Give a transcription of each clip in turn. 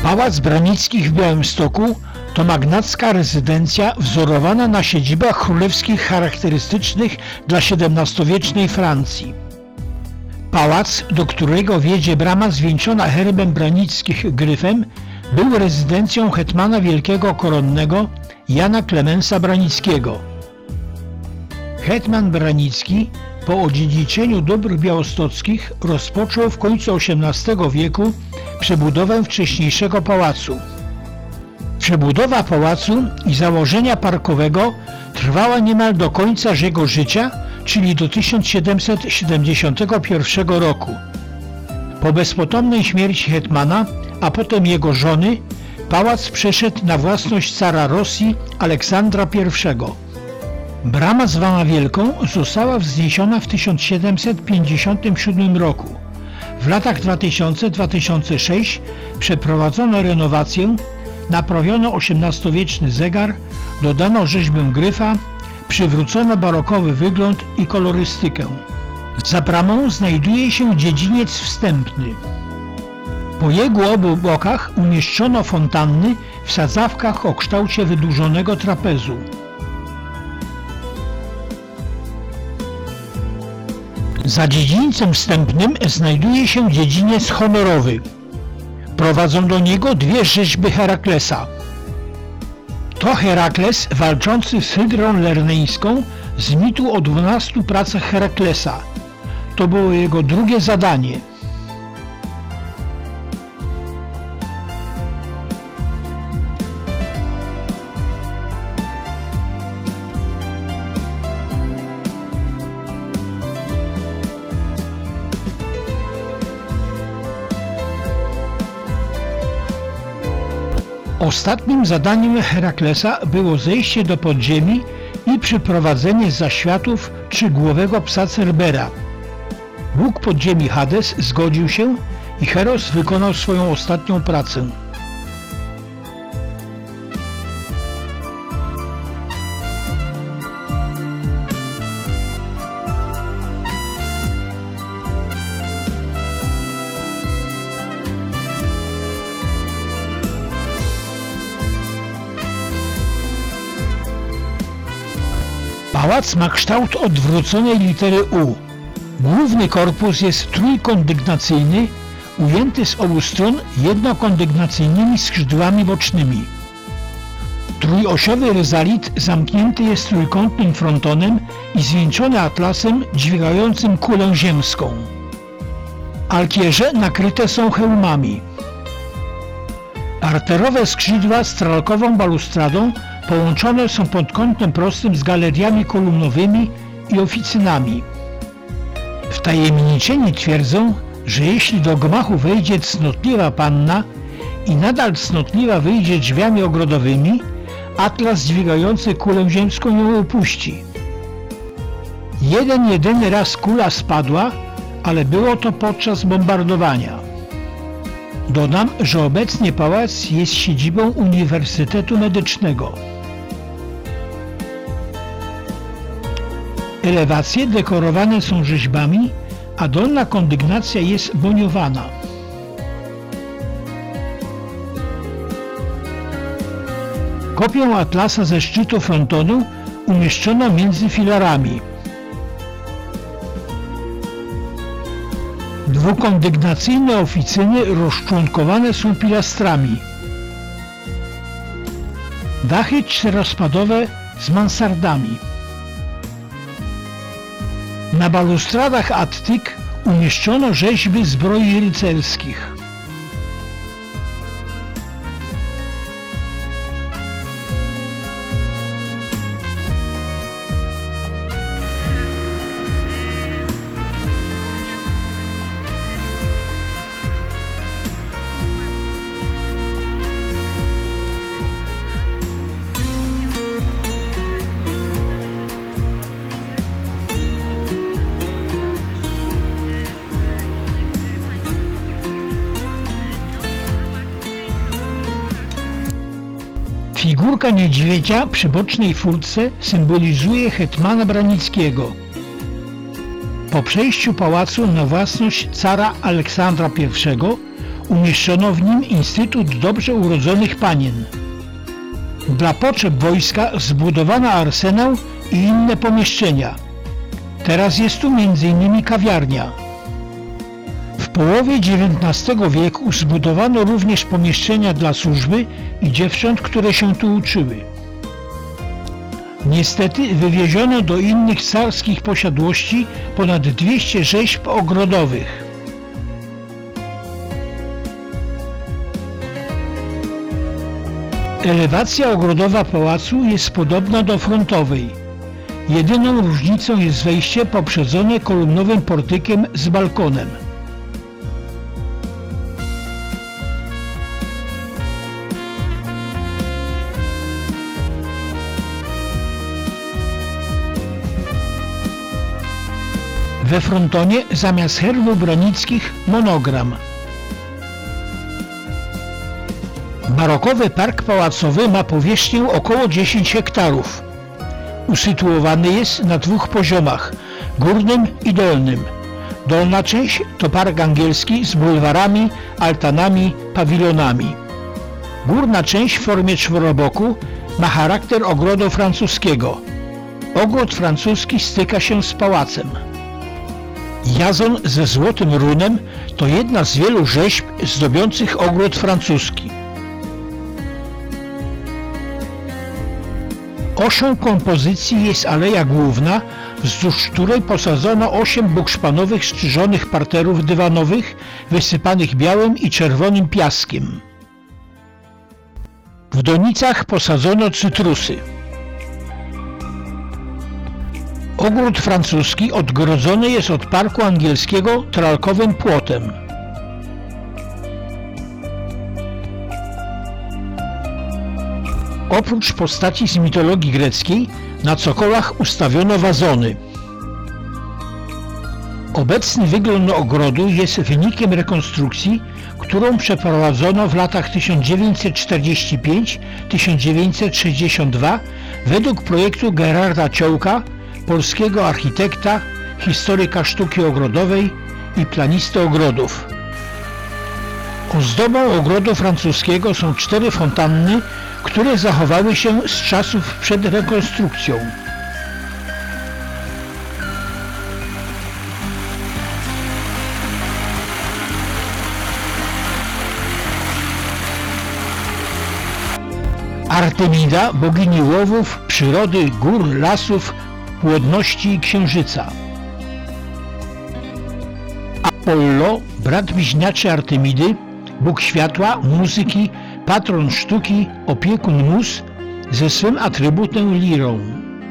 Pałac Branickich w Białymstoku to magnacka rezydencja wzorowana na siedzibach królewskich charakterystycznych dla XVII-wiecznej Francji. Pałac, do którego wiedzie brama zwieńczona herbem Branickich gryfem, był rezydencją hetmana wielkiego koronnego Jana Klemensa Branickiego. Hetman Branicki po odziedziczeniu dóbr białostockich rozpoczął w końcu XVIII wieku przebudowę wcześniejszego pałacu. Przebudowa pałacu i założenia parkowego trwała niemal do końca jego życia, czyli do 1771 roku. Po bezpotomnej śmierci hetmana, a potem jego żony, pałac przeszedł na własność cara Rosji Aleksandra I. Brama zwana Wielką została wzniesiona w 1757 roku. W latach 2000-2006 przeprowadzono renowację, naprawiono XVIII-wieczny zegar, dodano rzeźbę gryfa, przywrócono barokowy wygląd i kolorystykę. Za bramą znajduje się dziedziniec wstępny. Po jego obu bokach umieszczono fontanny w sadzawkach o kształcie wydłużonego trapezu. Za dziedzińcem wstępnym znajduje się dziedziniec honorowy. Prowadzą do niego dwie rzeźby Heraklesa. To Herakles walczący z Hydrą Lerneńską z mitu o 12 pracach Heraklesa. To było jego drugie zadanie. Ostatnim zadaniem Heraklesa było zejście do podziemi i przyprowadzenie z zaświatów trzygłowego psa Cerbera. Bóg podziemi Hades zgodził się i Heros wykonał swoją ostatnią pracę. Pałac ma kształt odwróconej litery U. Główny korpus jest trójkondygnacyjny, ujęty z obu stron jednokondygnacyjnymi skrzydłami bocznymi. Trójosiowy ryzalit zamknięty jest trójkątnym frontonem i zwieńczony atlasem dźwigającym kulę ziemską. Alkierze nakryte są hełmami. Parterowe skrzydła z tralkową balustradą połączone są pod kątem prostym z galeriami kolumnowymi i oficynami. Wtajemniczeni twierdzą, że jeśli do gmachu wejdzie cnotliwa panna i nadal cnotliwa wyjdzie drzwiami ogrodowymi, atlas dźwigający kulę ziemską ją upuści. Jedyny raz kula spadła, ale było to podczas bombardowania. Dodam, że obecnie pałac jest siedzibą Uniwersytetu Medycznego. Elewacje dekorowane są rzeźbami, a dolna kondygnacja jest boniowana. Kopię atlasa ze szczytu frontonu umieszczono między filarami. Dwukondygnacyjne oficyny rozczłonkowane są pilastrami. Dachy czterospadowe z mansardami. Na balustradach attyk umieszczono rzeźby zbroi rycerskich. Figurka niedźwiedzia przy bocznej furtce symbolizuje hetmana Branickiego. Po przejściu pałacu na własność cara Aleksandra I umieszczono w nim Instytut Dobrze Urodzonych Panien. Dla potrzeb wojska zbudowano arsenał i inne pomieszczenia. Teraz jest tu m.in. kawiarnia. W połowie XIX wieku zbudowano również pomieszczenia dla służby i dziewcząt, które się tu uczyły. Niestety wywieziono do innych carskich posiadłości ponad 200 rzeźb ogrodowych. Elewacja ogrodowa pałacu jest podobna do frontowej. Jedyną różnicą jest wejście poprzedzone kolumnowym portykiem z balkonem. We frontonie zamiast herbów branickich monogram. Barokowy park pałacowy ma powierzchnię około 10 hektarów. Usytuowany jest na dwóch poziomach, górnym i dolnym. Dolna część to park angielski z bulwarami, altanami, pawilonami. Górna część w formie czworoboku ma charakter ogrodu francuskiego. Ogród francuski styka się z pałacem. Jazon ze złotym runem to jedna z wielu rzeźb zdobiących ogród francuski. Osią kompozycji jest aleja główna, wzdłuż której posadzono 8 bukszpanowych strzyżonych parterów dywanowych wysypanych białym i czerwonym piaskiem. W donicach posadzono cytrusy. Ogród francuski odgrodzony jest od parku angielskiego tralkowym płotem. Oprócz postaci z mitologii greckiej na cokolach ustawiono wazony. Obecny wygląd ogrodu jest wynikiem rekonstrukcji, którą przeprowadzono w latach 1945-1962 według projektu Gerarda Ciołka, polskiego architekta, historyka sztuki ogrodowej i planisty ogrodów. Ozdobą ogrodu francuskiego są 4 fontanny, które zachowały się z czasów przed rekonstrukcją. Artemida, bogini łowów, przyrody, gór, lasów, płodności i księżyca. Apollo, brat bliźniaczy Artemidy, bóg światła, muzyki, patron sztuki, opiekun mus, ze swym atrybutem lirą.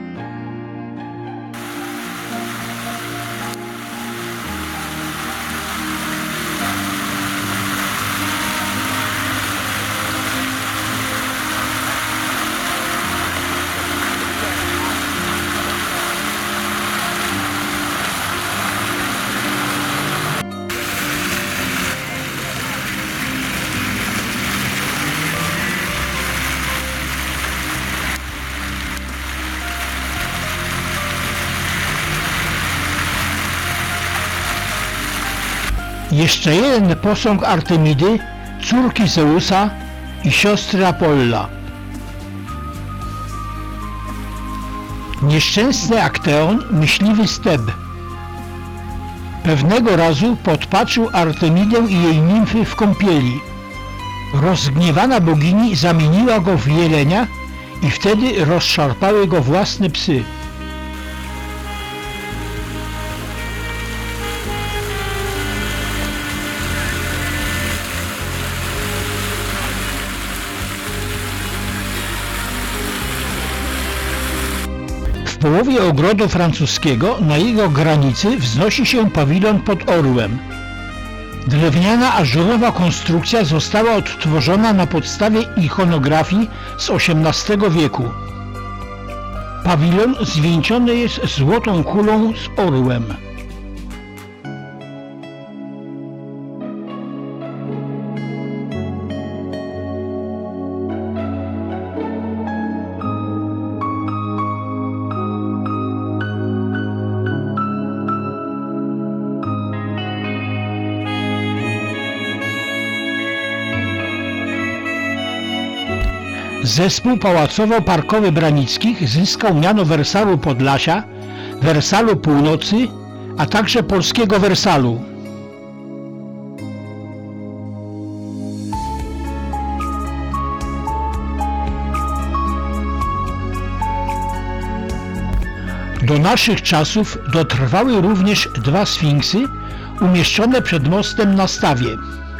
Jeszcze jeden posąg Artemidy, córki Zeusa i siostry Apolla. Nieszczęsny Akteon, myśliwy z Teb. Pewnego razu podpatrzył Artemidę i jej nimfy w kąpieli. Rozgniewana bogini zamieniła go w jelenia i wtedy rozszarpały go własne psy. W połowie ogrodu francuskiego na jego granicy wznosi się pawilon pod orłem. Drewniana ażurowa konstrukcja została odtworzona na podstawie ikonografii z XVIII wieku. Pawilon zwieńczony jest złotą kulą z orłem. Zespół pałacowo-parkowy Branickich zyskał miano Wersalu Podlasia, Wersalu Północy, a także polskiego Wersalu. Do naszych czasów dotrwały również dwa sfinksy umieszczone przed mostem na Stawie.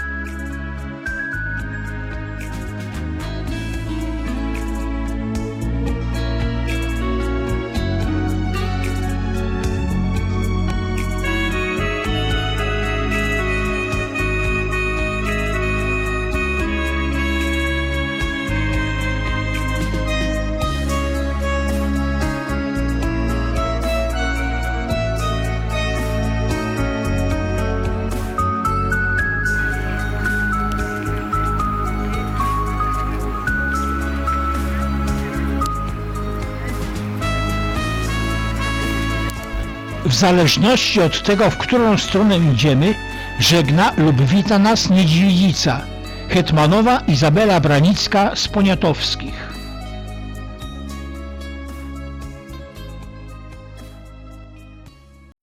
W zależności od tego, w którą stronę idziemy, żegna lub wita nas niedźwiedzica, hetmanowa Izabela Branicka z Poniatowskich.